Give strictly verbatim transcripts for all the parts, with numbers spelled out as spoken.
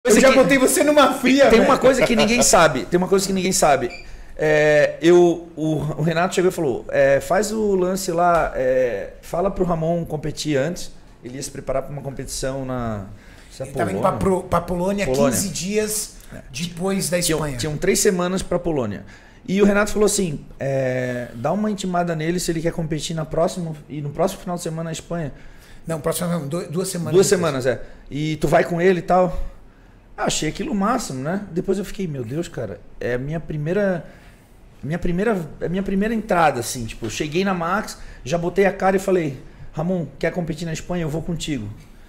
Eu já que... botei você numa fria, Tem velho. uma coisa que ninguém sabe. Tem uma coisa que ninguém sabe. É, eu, o, o Renato chegou e falou, é, faz o lance lá, é, fala pro Ramon competir antes. Ele ia se preparar para uma competição na... Ele estava indo para a Polônia, Polônia quinze dias depois da Espanha. Tinham, tinham três semanas para a Polônia. E o Renato falou assim, é, dá uma intimada nele se ele quer competir na próxima, e no próximo final de semana na Espanha. Não, próximo não, duas semanas. Duas semanas, é. E tu vai com ele e tal. Ah, achei aquilo o máximo, né? Depois eu fiquei, meu Deus, cara, é a minha primeira... Minha primeira, a minha primeira entrada, assim, tipo, eu cheguei na Max, já botei a cara e falei, Ramon, quer competir na Espanha? Eu vou contigo.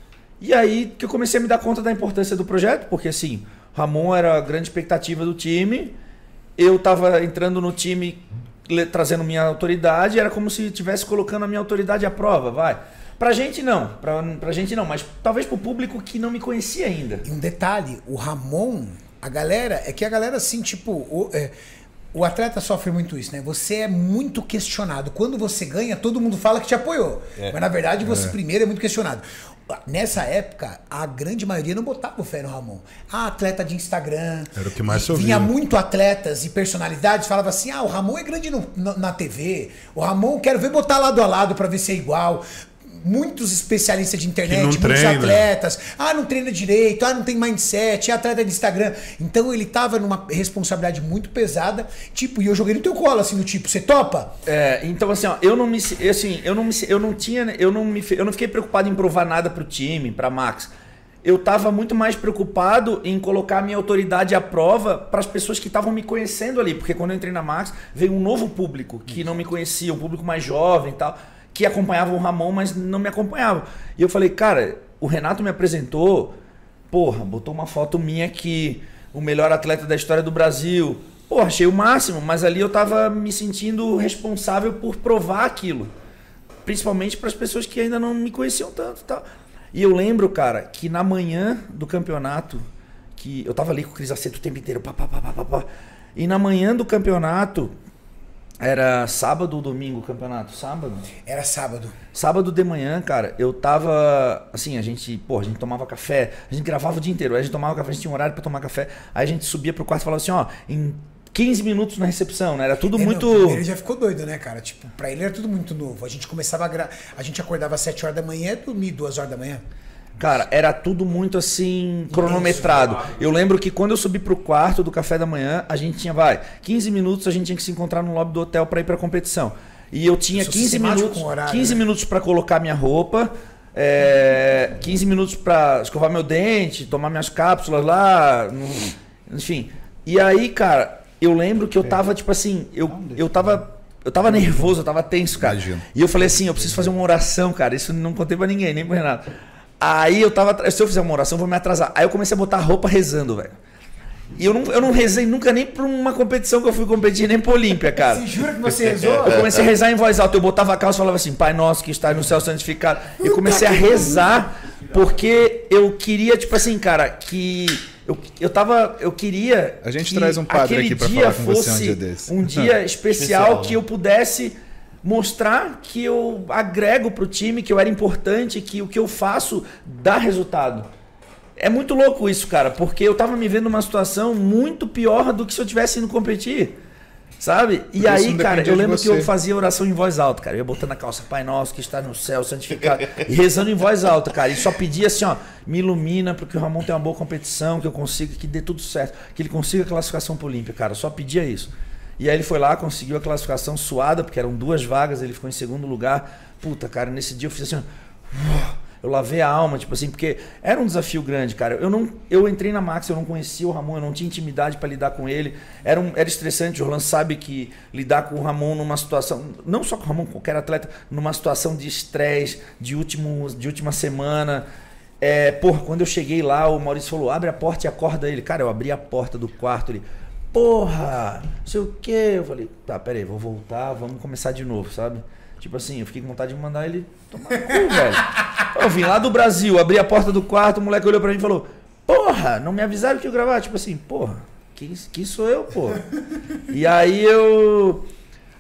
E aí que eu comecei a me dar conta da importância do projeto, porque assim, Ramon era a grande expectativa do time, eu tava entrando no time trazendo minha autoridade, era como se estivesse colocando a minha autoridade à prova, vai. Pra gente não, pra, pra gente não, mas talvez pro público que não me conhecia ainda. E um detalhe, o Ramon, a galera, é que a galera assim, tipo... O, é, O atleta sofre muito isso, né? Você é muito questionado. Quando você ganha, todo mundo fala que te apoiou. É. Mas na verdade, você é. primeiro é muito questionado. Nessa época, a grande maioria não botava o fé no Ramon. Ah, atleta de Instagram. Era o que mais ouvia. Vinha muito atletas e personalidades, falava assim, ah, o Ramon é grande no, no, na T V. O Ramon, quero ver botar lado a lado pra ver se é igual. Muitos especialistas de internet, muitos treina. atletas. Ah, não treina direito, ah, não tem mindset, é atleta de Instagram. Então ele tava numa responsabilidade muito pesada, tipo, e eu joguei no teu colo, assim, no tipo, você topa? É, então assim, ó, eu não me. Assim, eu não me. Eu não tinha. Eu não, me, eu não fiquei preocupado em provar nada pro time, pra Max. Eu tava muito mais preocupado em colocar a minha autoridade à prova para as pessoas que estavam me conhecendo ali. Porque quando eu entrei na Max, veio um novo público que não me conhecia, um público mais jovem e tal, que acompanhavam o Ramon, mas não me acompanhavam. E eu falei, cara, o Renato me apresentou, porra, botou uma foto minha aqui, o melhor atleta da história do Brasil. Porra, achei o máximo, mas ali eu tava me sentindo responsável por provar aquilo. Principalmente para as pessoas que ainda não me conheciam tanto e tal. E eu lembro, cara, que na manhã do campeonato, que eu tava ali com o Cris Aceto o tempo inteiro, pá, pá, pá, pá, pá, e na manhã do campeonato... Era sábado ou domingo o campeonato? Sábado? Era sábado. Sábado de manhã, cara, eu tava... Assim, a gente, pô, a gente tomava café, a gente gravava o dia inteiro, aí a gente tomava café, a gente tinha um horário pra tomar café, aí a gente subia pro quarto e falava assim, ó, em quinze minutos na recepção, né? Era tudo é, muito... Não, ele já ficou doido, né, cara? Tipo, pra ele era tudo muito novo. A gente começava a... Gra... A gente acordava às sete horas da manhã e dormia duas horas da manhã. Cara, era tudo muito assim, cronometrado. Eu lembro que quando eu subi pro quarto do café da manhã, a gente tinha, vai, quinze minutos, a gente tinha que se encontrar no lobby do hotel para ir pra competição. E eu tinha quinze minutos, horário, quinze né? minutos para colocar minha roupa, é, quinze minutos para escovar meu dente, tomar minhas cápsulas lá, enfim. E aí, cara, eu lembro que eu tava, tipo assim, eu, eu tava... Eu tava nervoso, eu tava tenso, cara. Imagina. E eu falei assim, eu preciso fazer uma oração, cara. Isso não contei pra ninguém, nem pro Renato. Aí eu tava... Se eu fizer uma oração, eu vou me atrasar. Aí eu comecei a botar a roupa rezando, velho. E eu não, eu não rezei nunca nem pra uma competição que eu fui competir, nem pra Olímpia, cara. Você jura que você rezou? Eu comecei a rezar em voz alta. Eu botava a calça e falava assim, Pai nosso que está no céu santificado. Eu comecei a rezar porque eu queria, tipo assim, cara, que... Eu, eu tava... Eu queria... A gente traz um padre aqui pra falar com você um dia desse. Um dia especial, especial que eu pudesse... mostrar que eu agrego pro time, que eu era importante, que o que eu faço dá resultado. É muito louco isso, cara, porque eu tava me vendo numa situação muito pior do que se eu tivesse indo competir, sabe? E aí, cara, eu lembro que eu fazia oração em voz alta, cara. Eu ia botando a calça, Pai Nosso que está no céu, santificado, e rezando em voz alta, cara. E só pedia assim, ó, me ilumina para que o Ramon tenha uma boa competição, que eu consiga, que dê tudo certo, que ele consiga a classificação pro Olímpia, cara. Eu só pedia isso. E aí ele foi lá, conseguiu a classificação suada, porque eram duas vagas, ele ficou em segundo lugar. Puta, cara, nesse dia eu fiz assim, eu lavei a alma, tipo assim, porque era um desafio grande, cara. Eu não, eu entrei na Max, eu não conhecia o Ramon, eu não tinha intimidade para lidar com ele. Era, um, era estressante, o Roland sabe que lidar com o Ramon numa situação, não só com o Ramon, qualquer atleta, numa situação de estresse, de, último, de última semana. É, porra, quando eu cheguei lá, o Maurício falou, abre a porta e acorda ele. Cara, eu abri a porta do quarto, ele... Porra, não sei o que. Eu falei, tá, pera aí, vou voltar, vamos começar de novo, sabe? Tipo assim, eu fiquei com vontade de mandar ele tomar no cu, velho. Eu vim lá do Brasil, abri a porta do quarto, o moleque olhou pra mim e falou, porra, não me avisaram que eu ia gravar? Tipo assim, porra, quem, quem sou eu, porra? E aí eu...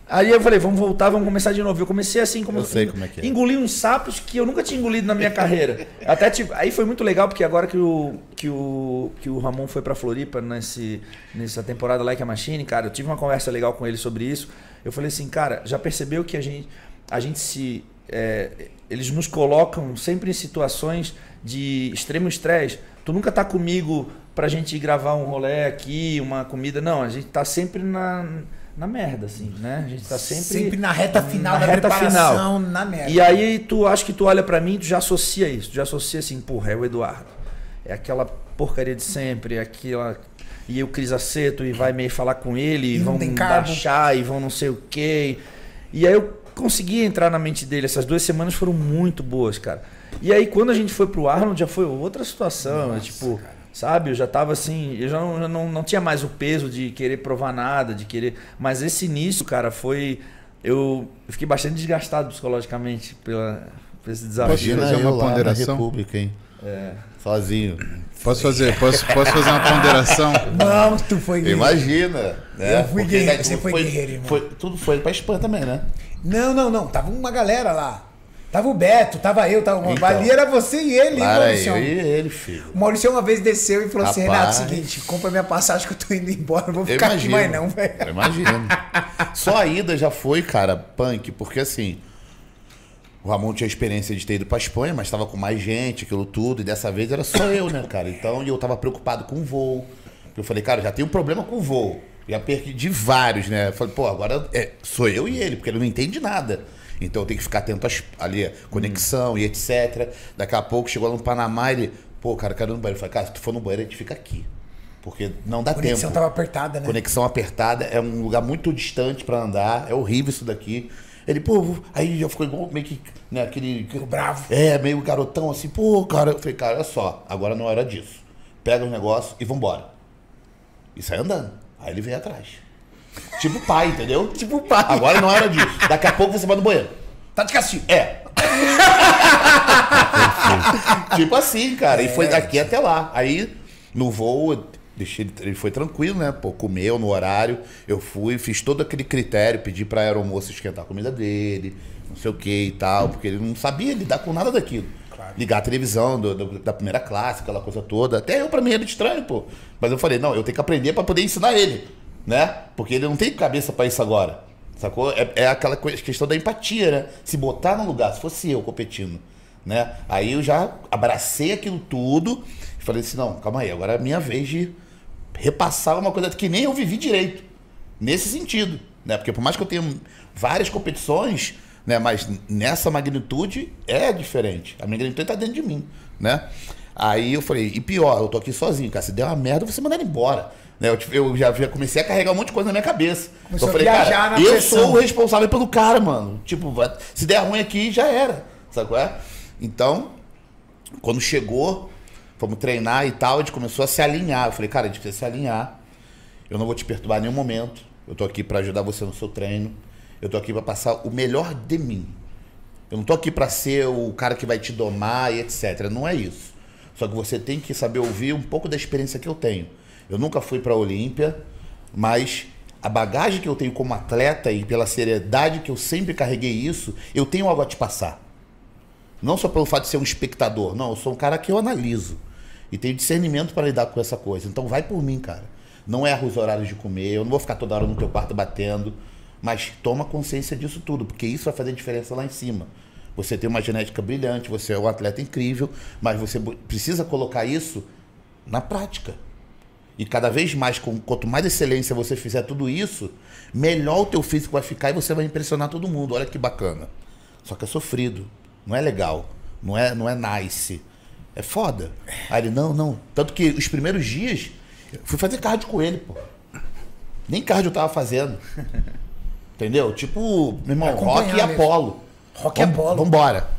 Aí eu falei, vamos voltar, vamos começar de novo. Eu comecei assim, como, eu sei como é que é. Engoli uns sapos que eu nunca tinha engolido na minha carreira. Até tipo, aí foi muito legal, porque agora que o, que o, que o Ramon foi pra Floripa nesse, nessa temporada Like a Machine, cara, eu tive uma conversa legal com ele sobre isso. Eu falei assim, cara, já percebeu que a gente, a gente se... É, eles nos colocam sempre em situações de extremo estresse. Tu nunca tá comigo pra gente gravar um rolê aqui, uma comida. Não, a gente tá sempre na... na merda, assim, né? A gente tá sempre... Sempre na reta final na da reta preparação, final. na merda. E aí tu acha que tu olha pra mim, tu já associa isso. Tu já associa assim, porra, é o Eduardo. É aquela porcaria de sempre, é aquela... E o Cris Aceto, e vai meio falar com ele, e, e vão baixar, e vão não sei o quê. E aí eu consegui entrar na mente dele. Essas duas semanas foram muito boas, cara. E aí quando a gente foi pro Arnold, já foi outra situação. Nossa, tipo... Cara. Sabe, eu já tava assim, eu já não, já não, não tinha mais o peso de querer provar nada, de querer... Mas esse início, cara, foi... Eu, eu fiquei bastante desgastado psicologicamente pela, por esse desafio. Posso fazer uma ponderação? República, hein? É. Sozinho. Posso fazer, posso, posso fazer uma ponderação? Não, tu foi guerreiro. Imagina. Né? Eu fui Porque guerreiro, você foi, foi guerreiro, irmão. Foi, tudo foi pra Espanha também, né? Não, não, não. Tava uma galera lá. Tava o Beto, tava eu, tava uma... Então, ali era você e ele, lá Maurício. Eu e ele, filho. O Maurício uma vez desceu e falou Rapaz, assim, Renato, seguinte, compra minha passagem que eu tô indo embora, não vou ficar aqui mais não, velho. Eu imagino. Só a ida já foi, cara, punk, porque assim, o Ramon tinha a experiência de ter ido pra Espanha, mas tava com mais gente, aquilo tudo, e dessa vez era só eu, né, cara? Então, eu tava preocupado com o voo. Eu falei, cara, já tem um problema com o voo. Já perdi vários, né? Eu falei, pô, agora é, sou eu e ele, porque ele não entende nada. Então eu tenho que ficar atento às, ali, conexão hum. e etcétera. Daqui a pouco chegou lá no Panamá, ele, pô, cara, eu quero ir no banheiro. Eu falei, cara, se tu for no banheiro, a gente fica aqui. Porque não dá tempo. A conexão tava apertada, né? Conexão apertada, é um lugar muito distante pra andar, é horrível isso daqui. Ele, pô, aí já ficou igual meio que, né, aquele... Ficou bravo. É, meio garotão assim, pô, cara. Eu falei, cara, olha só, agora não é hora disso. Pega os negócios e vambora. E sai andando. Aí ele veio atrás. Tipo pai, entendeu? Tipo pai. Agora não era disso. Daqui a pouco você vai no banheiro. Tá de castigo. É. Tipo assim, cara. E foi daqui até lá. Aí, no voo, deixei ele, ele foi tranquilo, né? Pô, comeu no horário. Eu fui, fiz todo aquele critério, pedi pra aeromoça esquentar a comida dele, não sei o que e tal, porque ele não sabia lidar com nada daquilo. Claro. Ligar a televisão do, do, da primeira classe, aquela coisa toda. Até eu, pra mim, era estranho, pô. Mas eu falei, não, eu tenho que aprender pra poder ensinar ele. Né? Porque ele não tem cabeça pra isso agora. Sacou? É, é aquela questão da empatia, né? Se botar no lugar, se fosse eu competindo, né? Aí eu já abracei aquilo tudo e falei assim, não, calma aí, agora é a minha vez de repassar uma coisa que nem eu vivi direito. Nesse sentido, né? Porque por mais que eu tenha várias competições, né? Mas nessa magnitude é diferente. A magnitude tá dentro de mim, né? Aí eu falei, e pior, eu tô aqui sozinho, cara. Se der uma merda, você manda ele embora. Eu, eu já, já comecei a carregar um monte de coisa na minha cabeça. Começou eu falei, a viajar cara, na eu pressão. sou o responsável pelo cara, mano. Tipo, se der ruim aqui, já era. Sabe qual é? Então, quando chegou, fomos treinar e tal, a gente começou a se alinhar. Eu falei, cara, a gente precisa se alinhar. Eu não vou te perturbar em nenhum momento. Eu tô aqui pra ajudar você no seu treino. Eu tô aqui pra passar o melhor de mim. Eu não tô aqui pra ser o cara que vai te domar e etcétera. Não é isso. Só que você tem que saber ouvir um pouco da experiência que eu tenho. Eu nunca fui para a Olímpia, mas a bagagem que eu tenho como atleta e pela seriedade que eu sempre carreguei isso, eu tenho algo a te passar. Não só pelo fato de ser um espectador, não, eu sou um cara que eu analiso e tenho discernimento para lidar com essa coisa. Então vai por mim, cara. Não erra os horários de comer, eu não vou ficar toda hora no teu quarto batendo, mas toma consciência disso tudo, porque isso vai fazer diferença lá em cima. Você tem uma genética brilhante, você é um atleta incrível, mas você precisa colocar isso na prática. E cada vez mais, quanto mais excelência você fizer tudo isso, melhor o teu físico vai ficar e você vai impressionar todo mundo. Olha que bacana. Só que é sofrido. Não é legal. Não é, não é nice. É foda. Aí ele, não, não. Tanto que os primeiros dias, eu fui fazer cardio com ele, pô. Nem cardio eu tava fazendo. Entendeu? Tipo, meu irmão, Rock e Apollo. Rock e Apollo. Vambora.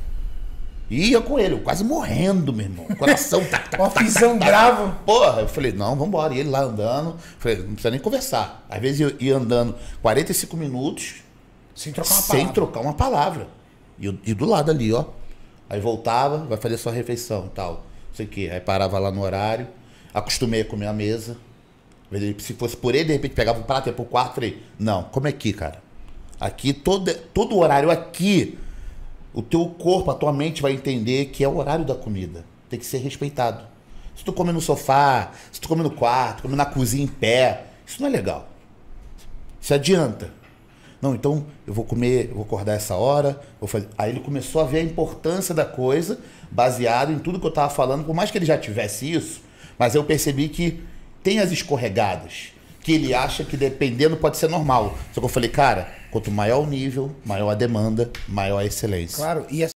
E ia com ele, eu quase morrendo, meu irmão. Coração, tac, tac, uma aflição bravo. Porra, eu falei, não, vambora. E ele lá andando, falei, não precisa nem conversar. Às vezes eu ia andando quarenta e cinco minutos sem trocar uma sem palavra. trocar uma palavra. E, e do lado ali, ó. Aí voltava, vai fazer sua refeição e tal. Não sei o quê. Aí parava lá no horário, acostumei a comer à mesa. Se fosse por ele, de repente pegava um prato e ia pro quarto, falei, não, come aqui, cara. Aqui, todo, todo horário aqui, o teu corpo, a tua mente vai entender que é o horário da comida. Tem que ser respeitado. Se tu come no sofá, se tu come no quarto, come na cozinha em pé, isso não é legal. Isso adianta. Não, então eu vou comer, eu vou acordar essa hora, vou fazer. Aí ele começou a ver a importância da coisa, baseado em tudo que eu tava falando, por mais que ele já tivesse isso, mas eu percebi que tem as escorregadas, que ele acha que dependendo pode ser normal. Só que eu falei, cara, quanto maior o nível, maior a demanda, maior a excelência. Claro, e